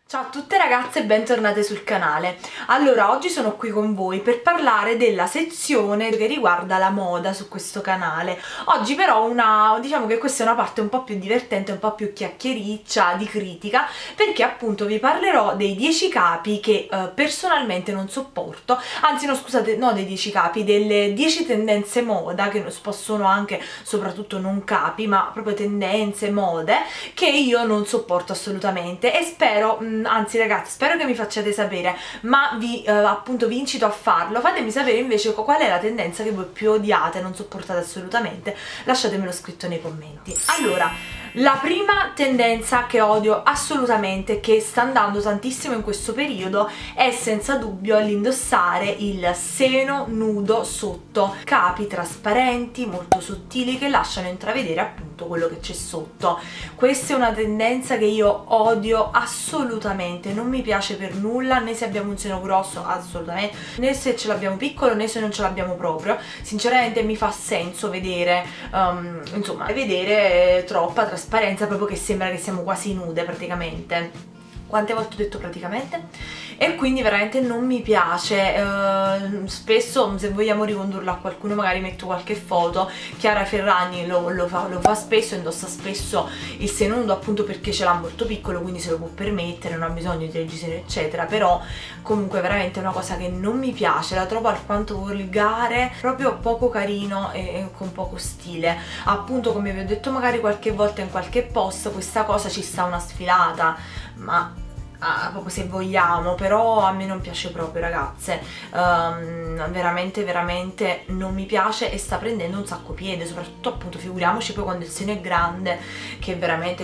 Ciao a tutte ragazze e bentornate sul canale. Allora, oggi sono qui con voi per parlare della sezione che riguarda la moda su questo canale. Oggi però diciamo che questa è una parte un po' più divertente, un po' più chiacchiericcia, di critica, perché appunto vi parlerò dei 10 capi che personalmente non sopporto, anzi no scusate, no dei 10 capi, delle 10 tendenze moda, che sono anche soprattutto non capi, ma proprio tendenze, mode, che io non sopporto assolutamente e spero... anzi ragazzi, spero che mi facciate sapere, ma appunto vi incito a farlo. Fatemi sapere invece qual è la tendenza che voi più odiate, non sopportate assolutamente, lasciatemelo scritto nei commenti. Allora, la prima tendenza che odio assolutamente, che sta andando tantissimo in questo periodo, è senza dubbio l'indossare il seno nudo sotto, capi trasparenti, molto sottili, che lasciano intravedere appunto quello che c'è sotto. Questa è una tendenza che io odio assolutamente, non mi piace per nulla, né se abbiamo un seno grosso, assolutamente, né se ce l'abbiamo piccolo, né se non ce l'abbiamo proprio. Sinceramente mi fa senso vedere, insomma, vedere troppa trasparenza, proprio che sembra che siamo quasi nude praticamente. Quante volte ho detto praticamente? E quindi veramente non mi piace. Spesso, se vogliamo ricondurlo a qualcuno, magari metto qualche foto. Chiara Ferragni lo fa spesso, indossa spesso il seno nudo appunto perché ce l'ha molto piccolo, quindi se lo può permettere, non ha bisogno di reggiseno eccetera, però comunque veramente è una cosa che non mi piace, la trovo alquanto volgare, proprio poco carino e con poco stile. Appunto, come vi ho detto magari qualche volta in qualche post, questa cosa ci sta una sfilata, ma proprio se vogliamo, però a me non piace proprio ragazze, veramente non mi piace e sta prendendo un sacco piede, soprattutto appunto figuriamoci poi quando il seno è grande, che veramente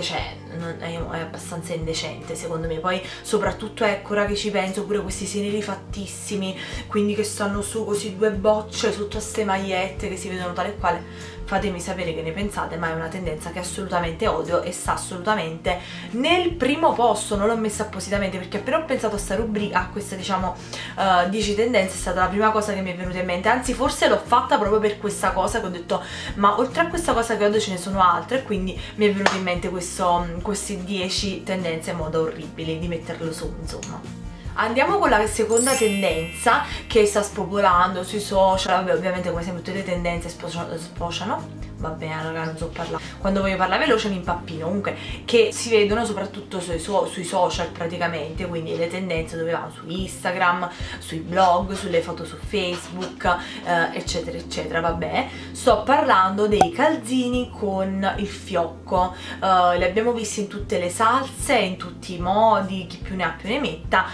è abbastanza indecente secondo me. Poi soprattutto ecco, ora che ci penso, pure questi seni rifattissimi, quindi che stanno su così due bocce sotto a ste magliette che si vedono tale e quale. Fatemi sapere che ne pensate, ma è una tendenza che assolutamente odio e sta assolutamente nel primo posto. Non l'ho messa appositamente perché appena ho pensato a sta rubrica, a questa diciamo 10 tendenze, è stata la prima cosa che mi è venuta in mente, anzi forse l'ho fatta proprio per questa cosa, che ho detto ma oltre a questa cosa che odio ce ne sono altre, e quindi mi è venuto in mente queste 10 tendenze moda orribili, di metterlo su insomma. Andiamo con la seconda tendenza che sta spopolando sui social. Vabbè, ovviamente come sempre tutte le tendenze sfociano. Vabbè raga, non so parlare, quando voglio parlare veloce mi impappino. Comunque, che si vedono soprattutto sui social praticamente, quindi le tendenze dove vanno su Instagram, sui blog, sulle foto su Facebook, eccetera eccetera. Vabbè, sto parlando dei calzini con il fiocco. Li abbiamo visti in tutte le salse, in tutti i modi, chi più ne ha più ne metta,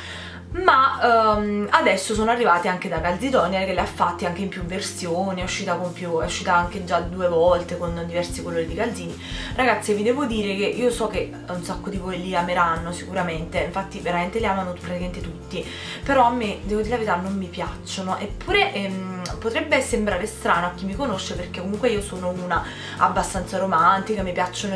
ma adesso sono arrivati anche da Calzitonia, che le ha fatti anche in più versioni, è uscita anche già 2 volte con diversi colori di calzini. Ragazzi, vi devo dire che io so che un sacco di voi li ameranno sicuramente, infatti veramente li amano praticamente tutti, però a me, devo dire la verità, non mi piacciono. Eppure potrebbe sembrare strano a chi mi conosce, perché comunque io sono una abbastanza romantica, mi piacciono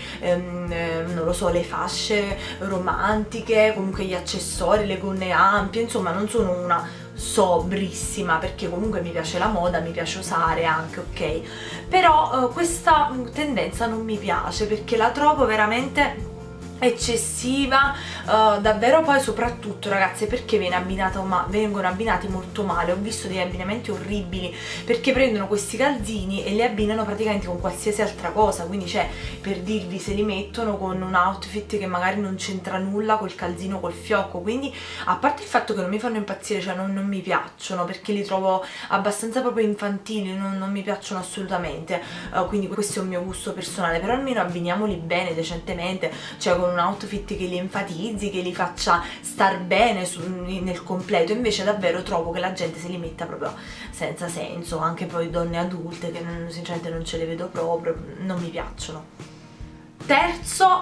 non lo so, le fasce romantiche, comunque gli accessori, le gonne ampie, insomma non sono una sobrissima, perché comunque mi piace la moda, mi piace usare anche, ok, però questa tendenza non mi piace perché la trovo veramente eccessiva, davvero. Poi soprattutto ragazze, perché vengono abbinati molto male. Ho visto degli abbinamenti orribili, perché prendono questi calzini e li abbinano praticamente con qualsiasi altra cosa, quindi cioè, per dirvi, se li mettono con un outfit che magari non c'entra nulla col calzino, col fiocco. Quindi a parte il fatto che non mi fanno impazzire, cioè non mi piacciono, perché li trovo abbastanza proprio infantili, non mi piacciono assolutamente, quindi questo è un mio gusto personale, però almeno abbiniamoli bene, decentemente, cioè con un outfit che li enfatizzi, che li faccia star bene nel completo. Invece davvero trovo che la gente se li metta proprio senza senso, anche poi donne adulte che sinceramente non ce le vedo proprio, non mi piacciono. Terzo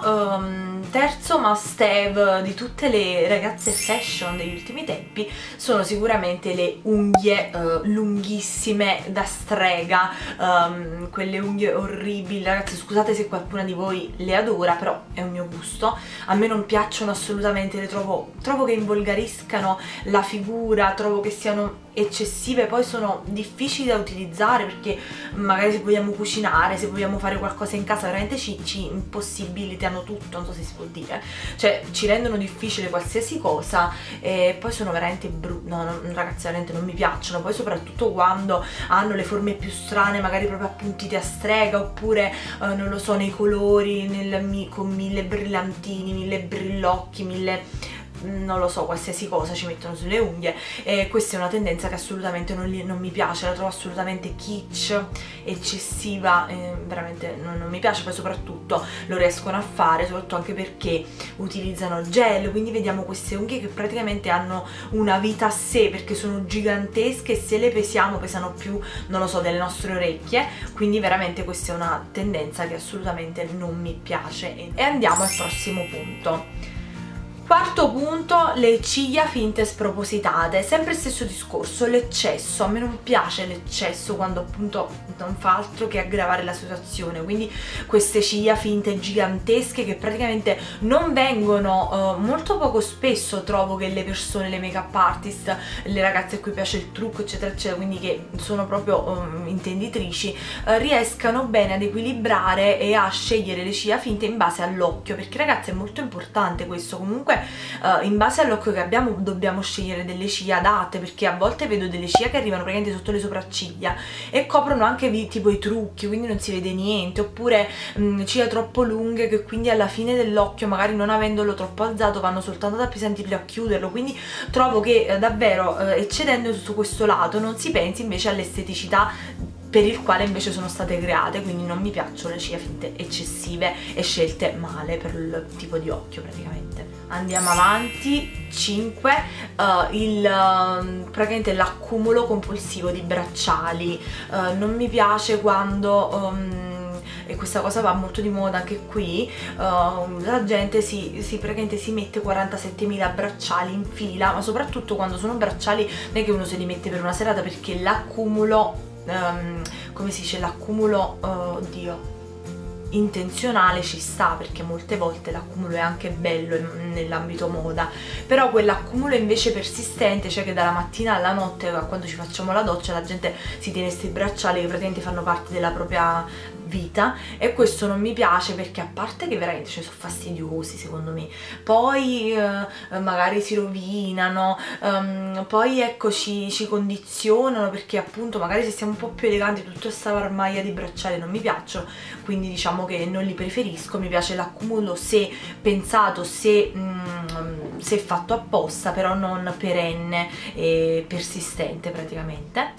must have di tutte le ragazze fashion degli ultimi tempi sono sicuramente le unghie lunghissime da strega, quelle unghie orribili. Ragazzi, scusate se qualcuna di voi le adora, però è un mio gusto, a me non piacciono assolutamente, le trovo che involgariscano la figura, trovo che siano eccessive, poi sono difficili da utilizzare, perché magari se vogliamo cucinare, se vogliamo fare qualcosa in casa, veramente ci impossibilitano tutto, non so se si può dire, cioè ci rendono difficile qualsiasi cosa e poi sono veramente brutte, no, ragazzi veramente non mi piacciono, poi soprattutto quando hanno le forme più strane, magari proprio appuntite a strega, oppure non lo so, nei colori, con 1000 brillantini, 1000 brillocchi, 1000... non lo so, qualsiasi cosa ci mettono sulle unghie, e questa è una tendenza che assolutamente non mi piace, la trovo assolutamente kitsch, eccessiva, veramente non mi piace. Poi soprattutto lo riescono a fare soprattutto anche perché utilizzano gel, quindi vediamo queste unghie che praticamente hanno una vita a sé perché sono gigantesche e se le pesiamo pesano più, non lo so, delle nostre orecchie, quindi veramente questa è una tendenza che assolutamente non mi piace. E andiamo al prossimo punto. Quarto punto, le ciglia finte spropositate, sempre il stesso discorso, l'eccesso, a me non piace l'eccesso quando appunto non fa altro che aggravare la situazione, quindi queste ciglia finte gigantesche che praticamente non vengono, molto poco spesso trovo che le persone, le make up artist, le ragazze a cui piace il trucco eccetera eccetera, quindi che sono proprio intenditrici, riescano bene ad equilibrare e a scegliere le ciglia finte in base all'occhio, perché ragazzi è molto importante questo, comunque in base all'occhio che abbiamo dobbiamo scegliere delle ciglia adatte, perché a volte vedo delle ciglia che arrivano praticamente sotto le sopracciglia e coprono anche tipo i trucchi, quindi non si vede niente, oppure ciglia troppo lunghe che quindi alla fine dell'occhio, magari non avendolo troppo alzato, vanno soltanto ad appesantirlo, a chiuderlo, quindi trovo che davvero eccedendo su questo lato non si pensi invece all'esteticità per il quale invece sono state create, quindi non mi piacciono le ciglia finte eccessive e scelte male per il tipo di occhio praticamente. Andiamo avanti. 5, praticamente l'accumulo compulsivo di bracciali, non mi piace quando e questa cosa va molto di moda anche qui, la gente praticamente si mette 47.000 bracciali in fila, ma soprattutto quando sono bracciali non è che uno se li mette per una serata, perché l'accumulo come si dice, l'accumulo oddio, intenzionale ci sta, perché molte volte l'accumulo è anche bello nell'ambito moda, però quell'accumulo invece persistente, cioè che dalla mattina alla notte, quando ci facciamo la doccia, la gente si tiene questi bracciali che praticamente fanno parte della propria vita, e questo non mi piace perché a parte che veramente sono fastidiosi secondo me, poi magari si rovinano, poi ecco ci condizionano, perché appunto magari se siamo un po' più eleganti tutta questa marmaglia di bracciali non mi piacciono, quindi diciamo che non li preferisco. Mi piace l'accumulo se pensato, se fatto apposta, però non perenne e persistente praticamente.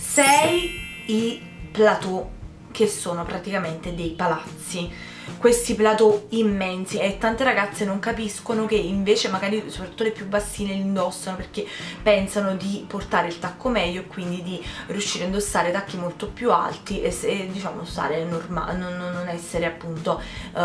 6, i plateau, che sono praticamente dei palazzi, questi plateau immensi, e tante ragazze non capiscono che invece magari soprattutto le più bassine li indossano perché pensano di portare il tacco meglio e quindi di riuscire a indossare tacchi molto più alti e diciamo stare normale, non essere appunto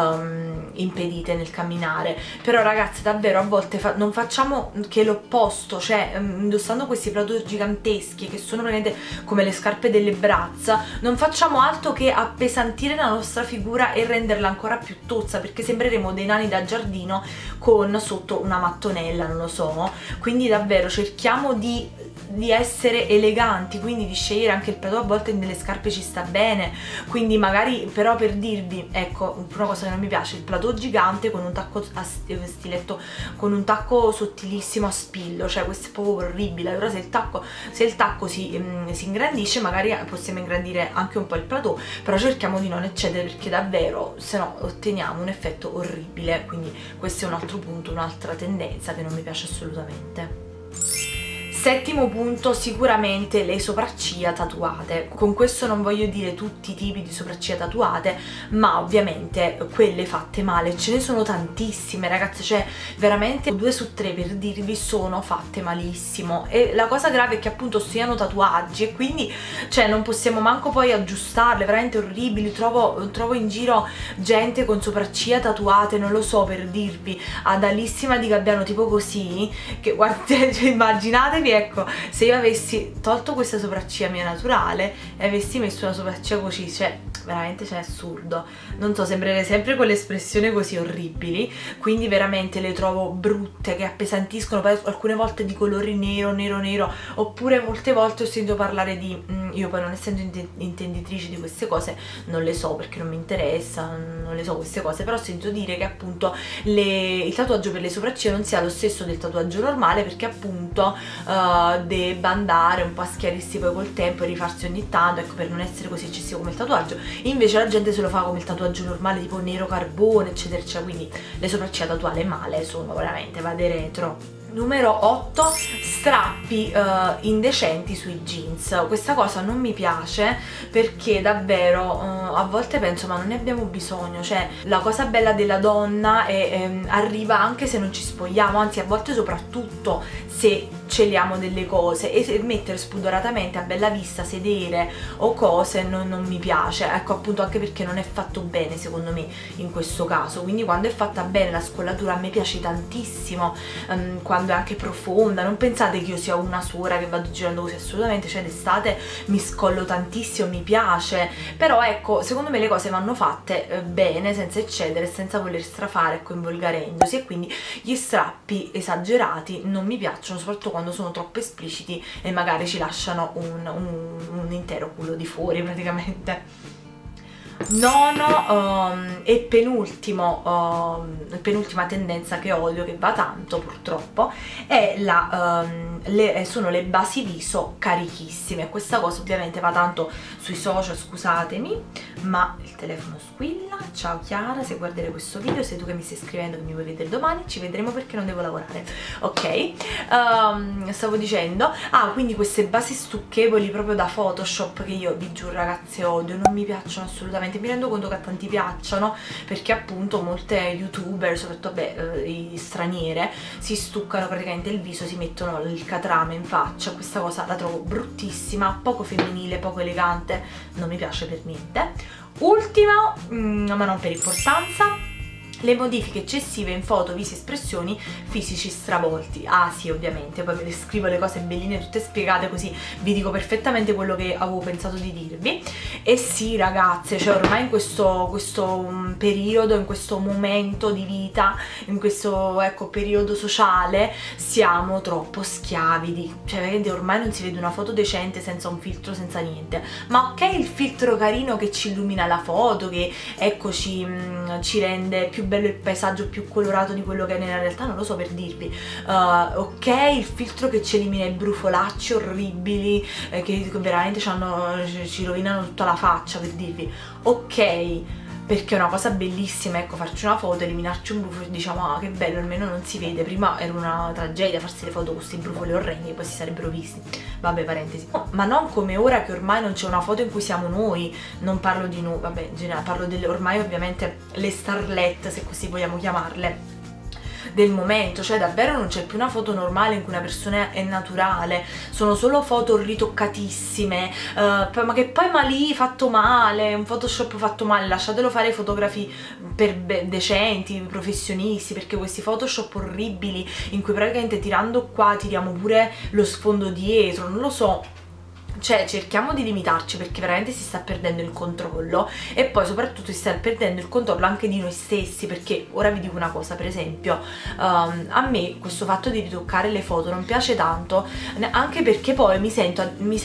impedite nel camminare. Però ragazze davvero a volte non facciamo che l'opposto, cioè indossando questi plateau giganteschi che sono praticamente come le scarpe delle braccia, non facciamo altro che appesantire la nostra figura e renderla ancora più tozza, perché sembreremo dei nani da giardino con sotto una mattonella, non lo so. Quindi davvero cerchiamo di essere eleganti, quindi di scegliere anche il plateau, a volte nelle scarpe ci sta bene, quindi magari, però per dirvi, ecco, una cosa che non mi piace, il plateau gigante con un tacco a stiletto, con un tacco sottilissimo a spillo, cioè questo è proprio orribile. Allora se il tacco si ingrandisce, magari possiamo ingrandire anche un po' il plateau, però cerchiamo di non eccedere, perché davvero se no otteniamo un effetto orribile. Quindi questo è un altro punto, un'altra tendenza che non mi piace assolutamente. Settimo punto, sicuramente le sopracciglia tatuate. Con questo non voglio dire tutti i tipi di sopracciglia tatuate, ma ovviamente quelle fatte male, ce ne sono tantissime ragazze, cioè veramente 2 su 3 per dirvi sono fatte malissimo, e la cosa grave è che appunto siano tatuaggi e quindi cioè non possiamo manco poi aggiustarle, veramente orribili. Trovo in giro gente con sopracciglia tatuate, non lo so, per dirvi, ad Alissima di Gabbiano tipo così, che guardate, cioè, immaginatevi, ecco, se io avessi tolto questa sopracciglia mia naturale e avessi messo una sopracciglia così, cioè veramente c'è assurdo, non so, sembrerei sempre con le espressioni così orribili, quindi veramente le trovo brutte, che appesantiscono, poi alcune volte di colori nero, nero, nero, oppure molte volte ho sentito parlare di, io poi non essendo intenditrice di queste cose non le so perché non mi interessa, non le so queste cose, però ho sentito dire che appunto il tatuaggio per le sopracciglia non sia lo stesso del tatuaggio normale, perché appunto debba andare un po' a schiarirsi poi col tempo e rifarsi ogni tanto, ecco, per non essere così eccessivo come il tatuaggio. Invece la gente se lo fa come il tatuaggio normale, tipo nero carbone eccetera eccetera, quindi le sopracciglia tatuate male sono veramente, vade retro. Numero 8, strappi indecenti sui jeans. Questa cosa non mi piace perché davvero a volte penso ma non ne abbiamo bisogno, cioè la cosa bella della donna arriva anche se non ci spogliamo, anzi a volte soprattutto se celiamo delle cose, e mettere spudoratamente a bella vista sedere o cose non mi piace, ecco, appunto, anche perché non è fatto bene secondo me in questo caso. Quindi quando è fatta bene la scollatura a me piace tantissimo, quando è anche profonda. Non pensate che io sia una suora che vado girando così, assolutamente, cioè d'estate mi scollo tantissimo, mi piace, però ecco, secondo me le cose vanno fatte bene, senza eccedere, senza voler strafare, ecco, involgarendosi, e quindi gli strappi esagerati non mi piacciono, soprattutto quando sono troppo espliciti e magari ci lasciano un intero culo di fuori praticamente. Nono e penultima tendenza che odio, che va tanto purtroppo, è sono le basi viso carichissime. Questa cosa ovviamente va tanto sui social, scusatemi, ma il telefono squilla. Ciao Chiara, se guarderai questo video, sei tu che mi stai scrivendo che mi vuoi vedere domani, ci vedremo perché non devo lavorare, ok? Stavo dicendo, quindi queste basi stucchevoli proprio da Photoshop, che io vi giuro ragazzi odio, non mi piacciono assolutamente. Mi rendo conto che a tanti piacciono perché appunto molte youtuber, soprattutto i straniere, si stuccano praticamente il viso, si mettono il catrame in faccia. Questa cosa la trovo bruttissima, poco femminile, poco elegante, non mi piace per niente. Ultimo, ma non per importanza, le modifiche eccessive in foto, visi, espressioni, fisici stravolti. Ah sì, ovviamente, poi ve le scrivo le cose belline tutte spiegate, così vi dico perfettamente quello che avevo pensato di dirvi. E sì ragazze, cioè ormai in questo periodo, in questo momento di vita, in questo, ecco, periodo sociale, siamo troppo schiavi cioè veramente ormai non si vede una foto decente senza un filtro, senza niente. Ma ok, il filtro carino che ci illumina la foto, che ecco ci rende più bello il paesaggio, più colorato di quello che è nella realtà, non lo so per dirvi, ok, il filtro che ci elimina i brufolacci orribili che veramente ci rovinano tutta la faccia, per dirvi, ok, perché è una cosa bellissima, ecco, farci una foto, eliminarci un brufolo e diciamo che bello, almeno non si vede. Prima era una tragedia farsi le foto con questi brufoli orrendi, poi si sarebbero visti, vabbè, parentesi. Ma non come ora che ormai non c'è una foto in cui siamo noi, non parlo di noi, vabbè, in generale parlo delle, ormai ovviamente le starlet, se così vogliamo chiamarle, del momento, cioè davvero non c'è più una foto normale in cui una persona è naturale, sono solo foto ritoccatissime, ma che poi lì fatto male, un Photoshop fatto male. Lasciatelo fare ai fotografi decenti, professionisti, perché questi Photoshop orribili in cui praticamente tirando qua tiriamo pure lo sfondo dietro, non lo so. Cioè cerchiamo di limitarci, perché veramente si sta perdendo il controllo, e poi soprattutto si sta perdendo il controllo anche di noi stessi, perché ora vi dico una cosa, per esempio a me questo fatto di ritoccare le foto non piace tanto, anche perché poi mi sento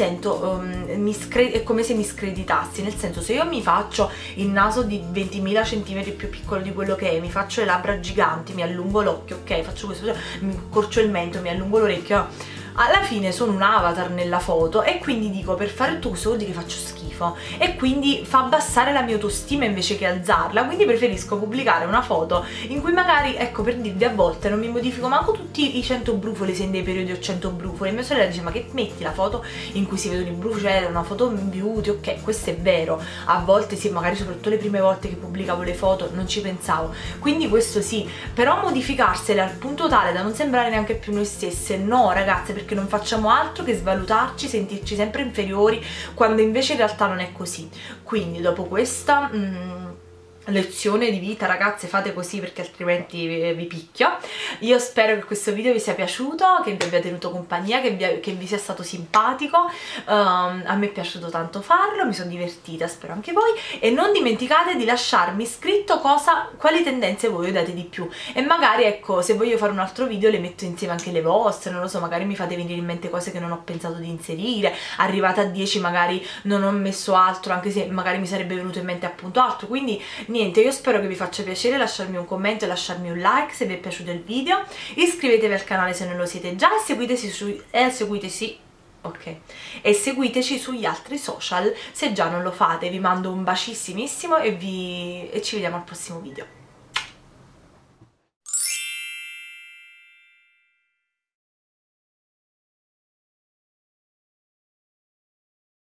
è come se mi screditassi, nel senso, se io mi faccio il naso di 20.000 centimetri più piccolo di quello che è, mi faccio le labbra giganti, mi allungo l'occhio, ok, faccio questo, mi corcio il mento, mi allungo l'orecchio, alla fine sono un avatar nella foto, e quindi dico, per fare tutto questo vuol dire che faccio schifo, e quindi fa abbassare la mia autostima invece che alzarla. Quindi preferisco pubblicare una foto in cui magari, ecco, per dirvi, a volte non mi modifico manco tutti i 100 brufoli, se in dei periodi ho 100 brufoli. Mia sorella dice, ma che metti la foto in cui si vedono i brufoli, cioè una foto beauty, ok, questo è vero, a volte sì, magari soprattutto le prime volte che pubblicavo le foto non ci pensavo, quindi questo sì, però modificarsele al punto tale da non sembrare neanche più noi stesse, no ragazze, perché non facciamo altro che svalutarci, sentirci sempre inferiori, quando invece in realtà non è così. Quindi dopo questa lezione di vita, ragazze, fate così perché altrimenti vi picchio. Io spero che questo video vi sia piaciuto, che vi abbia tenuto compagnia, che vi sia stato simpatico. A me è piaciuto tanto farlo, mi sono divertita, spero anche voi, e non dimenticate di lasciarmi scritto quali tendenze voi odiate di più, e magari, ecco, se voglio fare un altro video le metto insieme anche le vostre, non lo so, magari mi fate venire in mente cose che non ho pensato di inserire, arrivata a 10 magari non ho messo altro, anche se magari mi sarebbe venuto in mente appunto altro. Quindi niente, io spero che vi faccia piacere lasciarmi un commento e lasciarmi un like se vi è piaciuto il video, iscrivetevi al canale se non lo siete già e seguiteci sugli altri social se già non lo fate. Vi mando un bacissimissimo e ci vediamo al prossimo video.